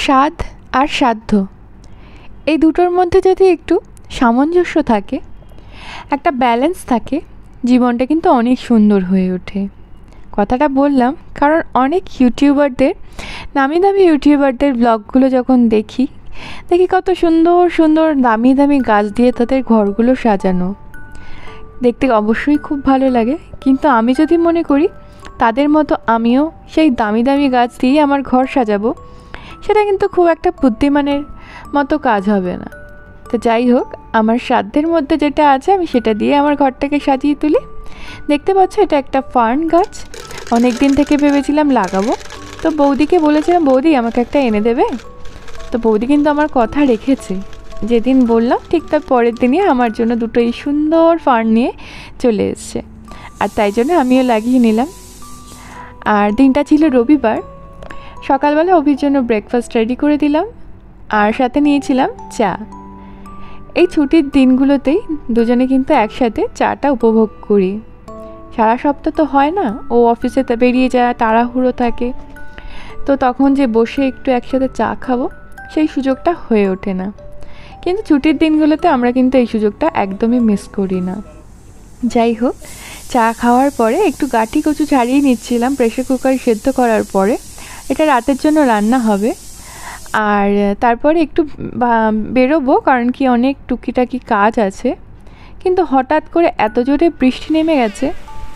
স্বাদ আর সাধ্য এই দুটোর মধ্যে যদি একটু সামঞ্জস্য থাকে, একটা ব্যালেন্স থাকে, জীবনটা কিন্তু অনেক সুন্দর হয়ে ওঠে। কথাটা বললাম কারণ অনেক ইউটিউবারদের, নামি দামি ইউটিউবারদের ব্লগগুলো যখন দেখি কত সুন্দর সুন্দর দামি দামি গাছ দিয়ে তাদের ঘরগুলো সাজানো, দেখতে অবশ্যই খুব ভালো লাগে। কিন্তু আমি যদি মনে করি তাদের মতো আমিও সেই দামি দামি গাছ দিয়ে আমার ঘর সাজাবো, সেটা কিন্তু খুব একটা বুদ্ধিমানের মতো কাজ হবে না। তো যাই হোক, আমার সাধ্যের মধ্যে যেটা আছে আমি সেটা দিয়ে আমার ঘরটাকে সাজিয়ে তুলি। দেখতে পাচ্ছ এটা একটা ফার্ন গাছ, অনেক দিন থেকে ভেবেছিলাম লাগাবো। তো বৌদিকে বলেছিলাম, বৌদি আমাকে একটা এনে দেবে। তো বৌদি কিন্তু আমার কথা রেখেছে, যেদিন বললাম ঠিক তার পরের দিনই আমার জন্য দুটো এই সুন্দর ফার্ন নিয়ে চলে এসছে, আর তাই জন্য আমিও লাগিয়ে নিলাম। আর দিনটা ছিল রবিবার। সকালবেলা অভির জন্য ব্রেকফাস্ট রেডি করে দিলাম, আর সাথে নিয়েছিলাম চা। এই ছুটির দিনগুলোতেই দুজনে কিন্তু একসাথে চাটা উপভোগ করি। সারা সপ্তাহ তো হয় না, ও অফিসে বেরিয়ে যায়, তাড়াহুড়ো থাকে, তো তখন যে বসে একটু একসাথে চা খাবো সেই সুযোগটা হয়ে ওঠে না। কিন্তু ছুটির দিনগুলোতে আমরা কিন্তু এই সুযোগটা একদমই মিস করি না। যাই হোক, চা খাওয়ার পরে একটু গাঁটি কচু ছাড়িয়ে নিচ্ছিলাম প্রেশার কুকারে সেদ্ধ করার পরে। এটা রাতের জন্য রান্না হবে। আর তারপরে একটু বেরোবো, কারণ কি অনেক টুকিটাকি কাজ আছে। কিন্তু হঠাৎ করে এত জোরে বৃষ্টি নেমে গেছে,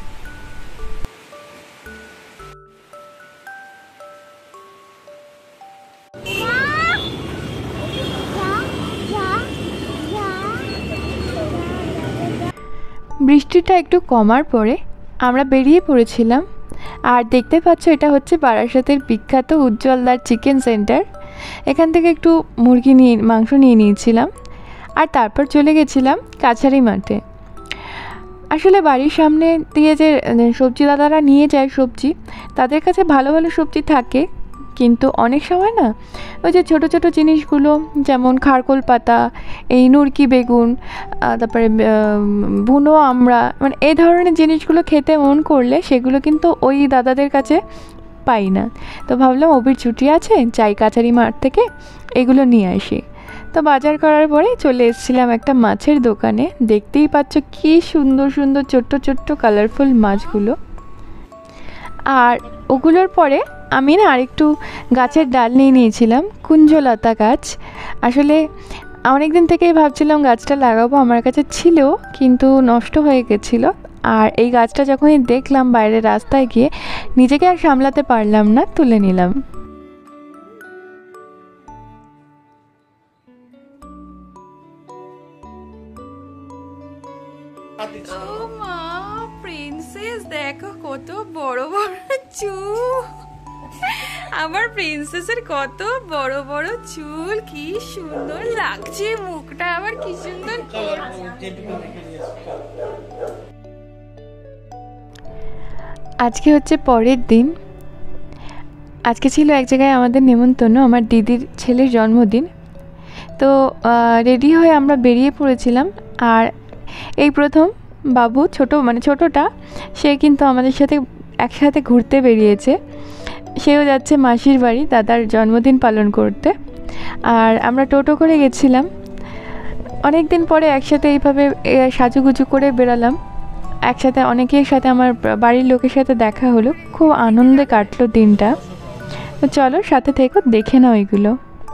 বৃষ্টিটা একটু কমার পরে আমরা বেরিয়ে পড়েছিলাম। আর দেখতে পাচ্ছ এটা হচ্ছে বারাসাতের বিখ্যাত উজ্জ্বলদার চিকেন সেন্টার। এখান থেকে একটু মাংস নিয়ে নিয়েছিলাম, আর তারপর চলে গেছিলাম কাছারি মাঠে। আসলে বাড়ির সামনে দিয়ে যে সবজি দাদারা নিয়ে যায় সবজি, তাদের কাছে ভালো ভালো সবজি থাকে, কিন্তু অনেক সময় না ওই যে ছোটো ছোটো জিনিসগুলো, যেমন খারকোল পাতা, এই নুরকি বেগুন, তারপরে বুনো আমড়া, মানে এই ধরনের জিনিসগুলো খেতে মন করলে সেগুলো কিন্তু ওই দাদাদের কাছে পাই না। তো ভাবলাম অভির ছুটি আছে, যাই কাছারি মাঠ থেকে এগুলো নিয়ে আসি। তো বাজার করার পরে চলে এসেছিলাম একটা মাছের দোকানে। দেখতেই পাচ্ছ কি সুন্দর সুন্দর ছোট্ট ছোট্ট কালারফুল মাছগুলো। আর ওগুলোর পরে আমি না আরেকটু গাছের ডাল নিয়ে নিয়েছিলাম, কুঞ্জলতা গাছ। আসলে অনেক দিন থেকেই ভাবছিলাম গাছটা লাগাবো, আমার কাছে ছিল কিন্তু নষ্ট হয়ে গেছিলো। আর এই গাছটা যখনই দেখলাম বাইরে রাস্তায় গিয়ে, নিজেকে আর সামলাতে পারলাম না, তুলে নিলাম। ও মা, প্রিন্সেস দেখো কত বড় বড় চুল, আমার প্রিন্সেসের কত বড় বড় চুল, কি সুন্দর লাগছে, মুখটা আবার কি সুন্দর। আজকে হচ্ছে পরের দিন। আজকে ছিল এক জায়গায় আমাদের নেমন্তন্ন, আমার দিদির ছেলের জন্মদিন। তো রেডি হয়ে আমরা বেরিয়ে পড়েছিলাম। আর এই প্রথম বাবু ছোটোটা, সে কিন্তু আমাদের সাথে একসাথে ঘুরতে বেরিয়েছে। সেও যাচ্ছে মাসির বাড়ি দাদার জন্মদিন পালন করতে। আর আমরা টোটো করে গেছিলাম। অনেক দিন পরে একসাথে এইভাবে সাজুগুজু করে বেরালাম, একসাথে অনেকের সাথে, আমার বাড়ির লোকের সাথে দেখা হলো, খুব আনন্দে কাটলো দিনটা। তো চলো সাথে থেকো, দেখে নাও এগুলো।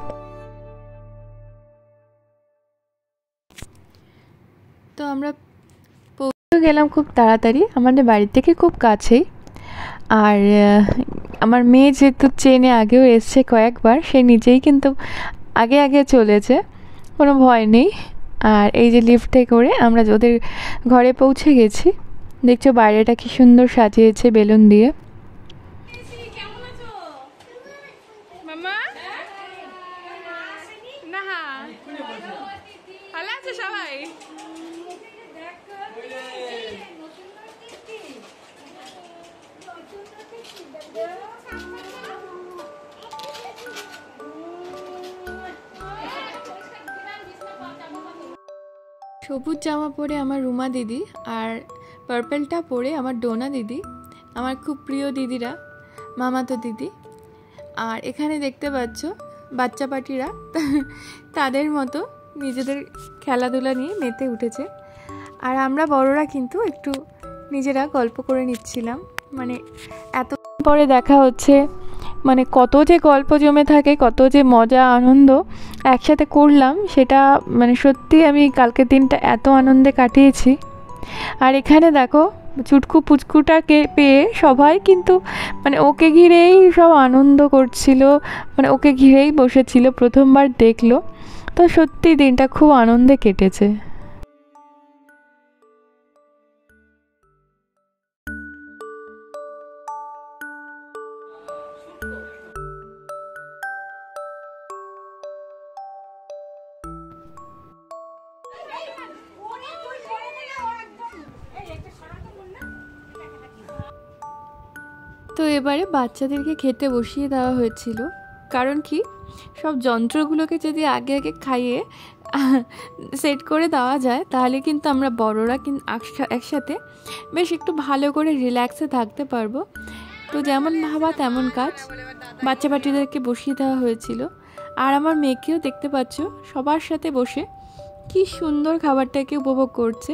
তো আমরা পৌঁছে গেলাম খুব তাড়াতাড়ি, আমাদের বাড়ি থেকে খুব কাছেই। আর আমার মেয়ে যেহেতু ট্রেনে আগেও এসছে কয়েকবার, সে নিজেই কিন্তু আগে আগে চলেছে, কোনো ভয় নেই। আর এই যে লিফটে করে আমরা ওদের ঘরে পৌঁছে গেছি। দেখছো বাইরেটা কি সুন্দর সাজিয়েছে বেলুন দিয়ে। সবাই সবুজ জামা পরে আমার রুমা দিদি, আর পার্পেলটা পরে আমার ডোনা দিদি, আমার খুব প্রিয় দিদিরা, মামাতো দিদি। আর এখানে দেখতে পাচ্ছ বাচ্চা পাটিরা তাদের মতো নিজেদের খেলাধুলা নিয়ে মেতে উঠেছে। আর আমরা বড়রা কিন্তু একটু নিজেরা গল্প করে নিচ্ছিলাম, মানে এত পরে দেখা হচ্ছে, মানে কত যে গল্প জমে থাকে, কত যে মজা আনন্দ একসাথে করলাম, সেটা মানে সত্যি আমি কালকের দিনটা এত আনন্দে কাটিয়েছি। আর এখানে দেখো চুটকু পুচকুটাকে পেয়ে সবাই কিন্তু মানে ওকে ঘিরেই সব আনন্দ করছিল, মানে ওকে ঘিরেই বসেছিল, প্রথমবার দেখলো। তো সত্যি দিনটা খুব আনন্দে কেটেছে। তো এবারে বাচ্চাদেরকে খেতে বসিয়ে দেওয়া হয়েছিল, কারণ কি সব যন্ত্রগুলোকে যদি আগে আগে খাইয়ে সেট করে দেওয়া যায়, তাহলে কিন্তু আমরা বড়রা কিন্তু একসাথে বেশ একটু ভালো করে রিল্যাক্সে থাকতে পারবো। তো যেমন ভাবা তেমন কাজ, বাচ্চা বাচ্চাদেরকে বসিয়ে দেওয়া হয়েছিল। আর আমার মেয়েকেও দেখতে পাচ্ছ সবার সাথে বসে কি সুন্দর খাবারটাকে উপভোগ করছে।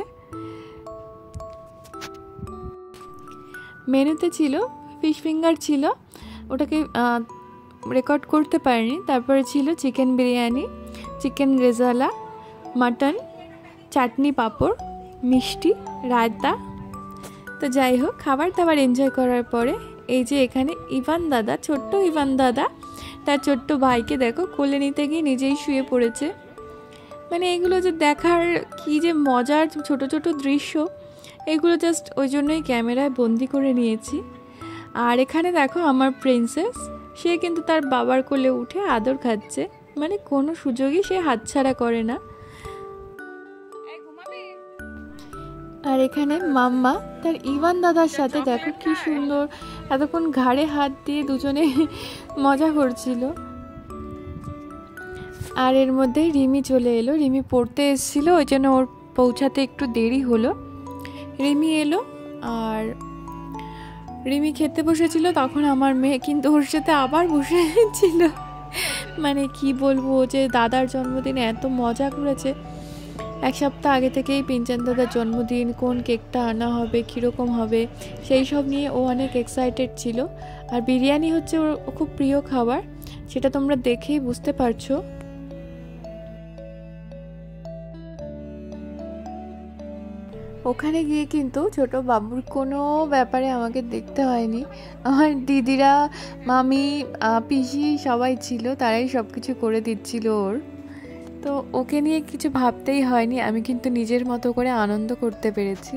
মেনুতে ছিল ফিশ ফিঙ্গার, ছিল ওটাকে রেকর্ড করতে পারিনি। তারপরে ছিল chicken biryani, chicken rezala, mutton, chutney, papad, মিষ্টি, রায়তা। তো যাই হোক, খাবার দাবার এনজয় করার পরে এই যে এখানে ইভান দাদা, ছোট্ট ইভান দাদা তার ছোট্ট ভাইকে দেখো কোলে নিতে গিয়ে নিজেই শুয়ে পড়েছে। মানে এগুলো যে দেখার কি যে মজার ছোট ছোট দৃশ্য, এগুলো জাস্ট ওই জন্যই ক্যামেরায় বন্দি করে নিয়েছি। আর এখানে দেখো আমার প্রিন্সেস, সে কিন্তু তার বাবার কোলে উঠে আদর খাচ্ছে, মানে কোনো সুযোগই সে হাতছাড়া করে না। আর এখানে মাম্মা তার ইভান দাদার সাথে দেখো কি সুন্দর এতক্ষণ ঘাড়ে হাত দিয়ে দুজনে মজা করছিল। আর এর মধ্যে রিমি চলে এলো, রিমি পড়তে এসেছিল, ওই জন্য ওর পৌঁছাতে একটু দেরি হলো। রিমি এলো, আর রিমি খেতে বসেছিল, তখন আমার মেয়ে কিন্তু ওর সাথে আবার বসেছিল। মানে কি বলবো, যে দাদার জন্মদিনে এত মজা করেছে। এক সপ্তাহ আগে থেকেই পিঞ্চান দাদার জন্মদিন, কোন কেকটা আনা হবে, কীরকম হবে, সেই সব নিয়ে ও অনেক এক্সাইটেড ছিল। আর বিরিয়ানি হচ্ছে ওর খুব প্রিয় খাবার, সেটা তোমরা দেখেই বুঝতে পারছো। ওখানে গিয়ে কিন্তু ছোট বাবুর কোনো ব্যাপারে আমাকে দেখতে হয়নি, আমার দিদিরা, মামি, পিসি সবাই ছিল, তারাই সব কিছু করে দিচ্ছিল ওর। তো ওকে নিয়ে কিছু ভাবতেই হয়নি, আমি কিন্তু নিজের মতো করে আনন্দ করতে পেরেছি।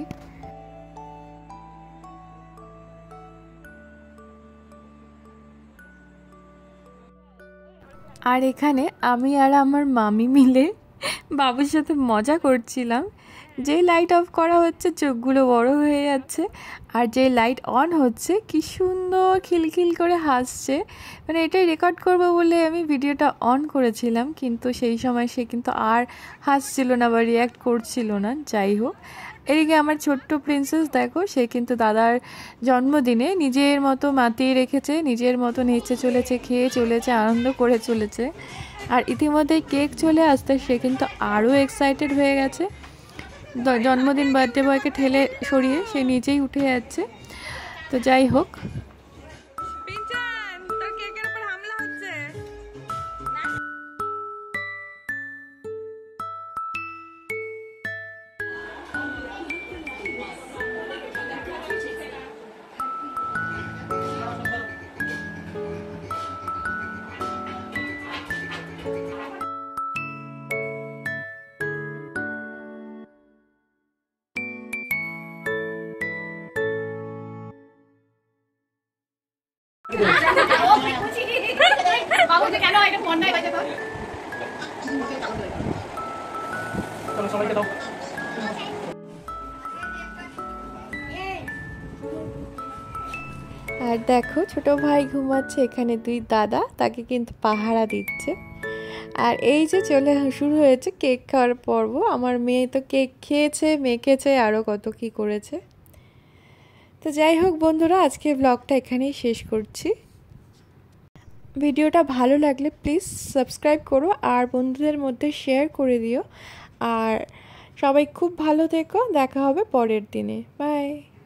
আর এখানে আমি আর আমার মামি মিলে বাবুর সাথে মজা করছিলাম। যেই লাইট অফ করা হচ্ছে চোখগুলো বড় হয়ে যাচ্ছে, আর যে লাইট অন হচ্ছে কি সুন্দর খিলখিল করে হাসছে। মানে এটাই রেকর্ড করব বলে আমি ভিডিওটা অন করেছিলাম, কিন্তু সেই সময় সে কিন্তু আর হাসছিল না বা রিয়্যাক্ট করছিল না। যাই হোক, এদিকে আমার ছোট্ট প্রিন্সেস দেখো, সে কিন্তু দাদার জন্মদিনে নিজের মতো মাতিয়ে রেখেছে, নিজের মতো নেচে চলেছে, খেয়ে চলেছে, আনন্দ করে চলেছে। আর ইতিমধ্যে কেক চলে আসতে সে কিন্তু আরও এক্সাইটেড হয়ে গেছে। জন্মদিন বার্থডে বয়কে ঠেলে সরিয়ে সে নিজেই উঠে যাচ্ছে। তো যাই হোক, আর দেখো ছোট ভাই ঘুমাচ্ছে, এখানে দুই দাদা তাকে কিন্তু পাহারা দিচ্ছে। আর এই যে শুরু হয়েছে কেক খাওয়ার পর্ব। আমার মেয়ে তো কেক খেয়েছে, মেখেছে, আরও কত কি করেছে। তো যাই হোক বন্ধুরা, আজকে ব্লগটা এখানেই শেষ করছি। ভিডিওটা ভালো লাগলে প্লিজ সাবস্ক্রাইব করো আর বন্ধুদের মধ্যে শেয়ার করে দিও। আর সবাই খুব ভালো থেকো, দেখা হবে পরের দিনে। বাই।